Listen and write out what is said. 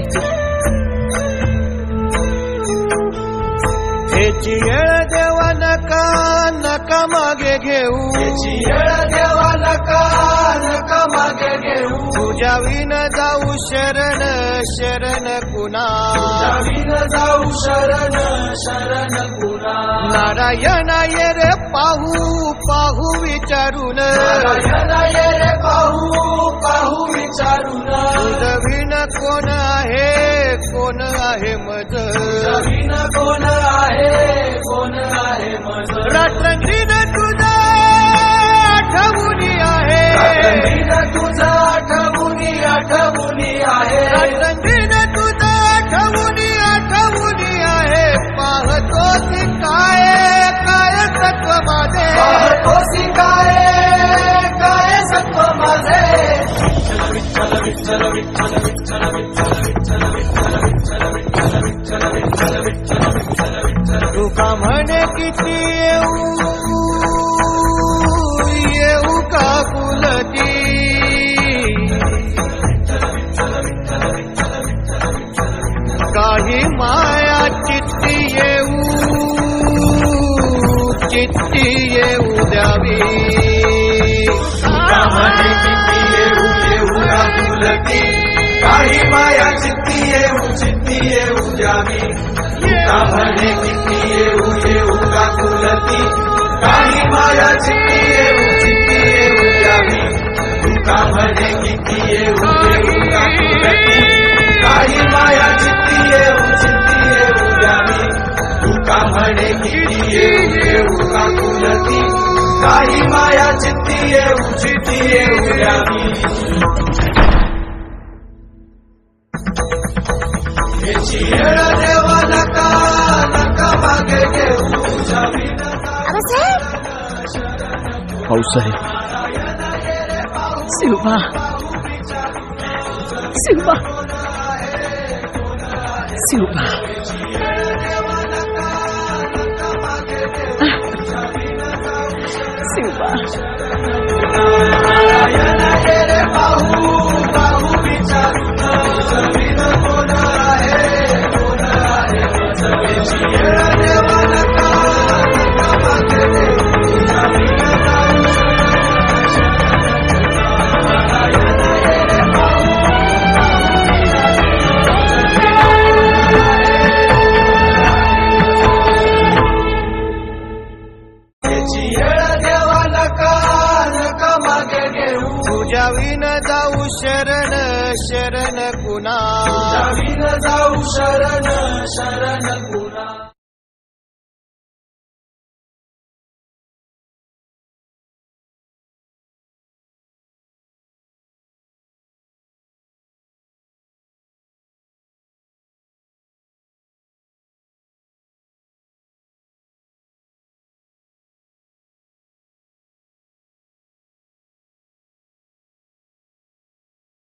याची येळ देवा नका नका मागे घेऊ, याची येळ देवा नका नका मागे घेऊ, तुझ्या विन जाऊ शरण शरण कुणा, तुझ्या विन जाऊ शरण शरण कुणा. नारायण ये रे पाहू पाहू विचारून, नारायण ये रे पाहू पाहू विचारून, तुझ विन कोण आहे मज, तुझ्या विन कोण आहे मज. रात्रंगीन तुझा आठवणी आहे, रात्रंगीन तुझा आठवणी आहे, रात्रंगीन तुझा आठवणी आहे. पाहतोस काय काय सत्व माझे, पाहतोसी काय काय सत्व माझे. विठ्ठल विठ्ठल विठ्ठल विठ्ठल विठ्ठल विठ्ठल विठ्ठल विठ्ठल विठ्ठल विठ्ठल विठ्ठल विठ्ठल विठ्ठल विठ्ठल. तुका म्हणे किती येऊ का कुलती, काही माया चित्ती येऊ द्यावी. म्हणे किती येऊ का कुलती, काही माया चित्ती येऊ द्यावी. म्हणे किती येऊ का कुलती, काही माया चित्ती येऊ द्यावी. म्हणे किती येऊ का कुलती, काही माया चित्ती येऊ द्यावी. म्हणे किती येऊ का कुलती, काही माया चित्ती येऊ द्यावी. याची येळ देवा नका नका मागे घेऊ, तुझ्या विन भाऊसाहेब, शिवबा शिवबा शिवबा. शिवबा नारायण ये रे पाहू पाहू विचारून, तुझं विन कोण आहे मज. याची येळ देवा नका नका मागे घेऊ, तुझ्या विन जाऊ नारायण ये रे पाहू याची येळ देवा नका नका मागे घेऊ, तुझ्या विन जाऊ शरण शरण कुणा, तुझ्या विन जाऊ शरण शरण कुणा.